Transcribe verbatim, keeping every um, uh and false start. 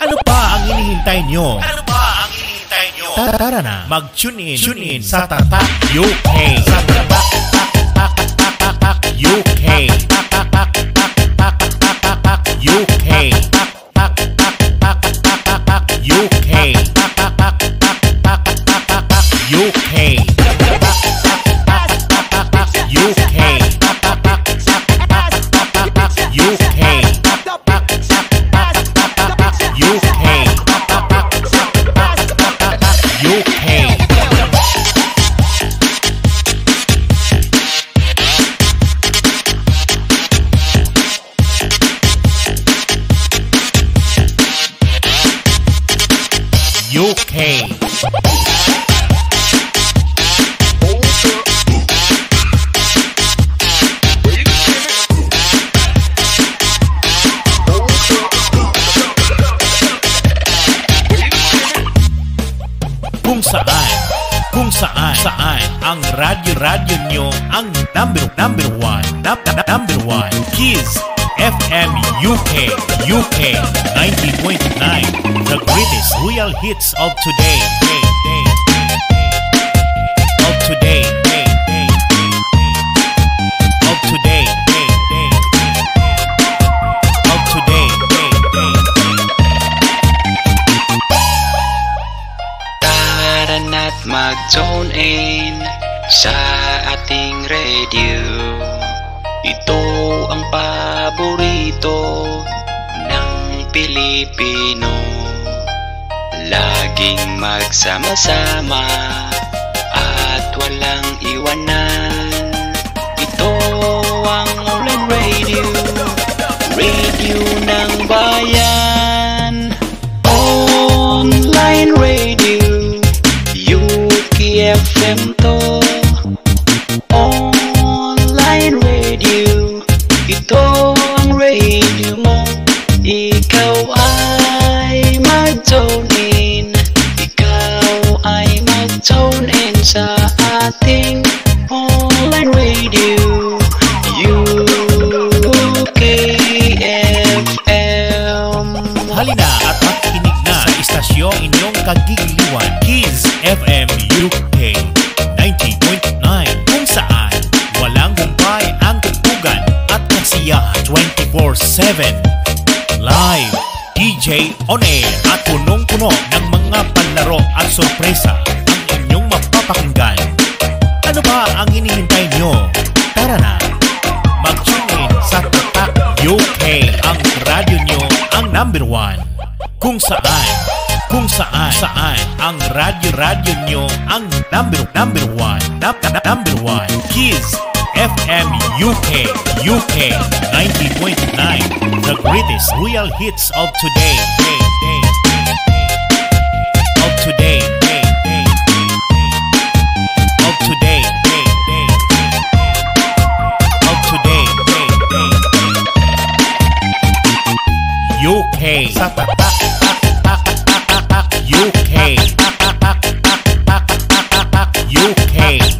Ano pa ang hinihintay nyo? Ano pa ang hinihintay nyo? Tara na, mag-tune in, tune in sa Tatak U K. Sa Tatak U K. U K. U K. U K. U K. U K. U K. U K. U K. Kung saan, kung saan, saan ang radyo-radyo nyo ang number, number one, number one, Kiss F M U K, U K ninety point nine, the greatest royal hits of today, day, day, of today, day, day, of today, day, day, of today, day, day. Tara na't mag-tune in sa ating radio. Ito ang paborito ng Pilipino. Laging magsama-sama at walang iwanan. Ito ang online radio, radio ng bayan. Online radio, U K F M to. Online radio, ito ang radio mo. Ikaw ay mag-tune in, ikaw ay mag-tune in sa ating online radio, U K F M. Halina at makinig na sa istasyong inyong kagigiliwan, Kiss F M U K ninety point nine, kung saan walang humpay ang tutugan at kasiyahan twenty-four seven. Live, D J on air at punong-puno ng mga panlaro at sorpresa ang inyong mapapakinggan. Ano ba ang hinihintay nyo? Tara na, mag-tune in sa Tatak U K, ang radyo nyo ang number one. Kung saan, kung saan, saan ang radyo-radyo nyo ang number, number one, number one, Kiss F M U K, U K ninety point nine, the greatest royal hits of today, day, day, of today, day, day, of today, day, day, of today, day, day, U K sa Tatak U K U K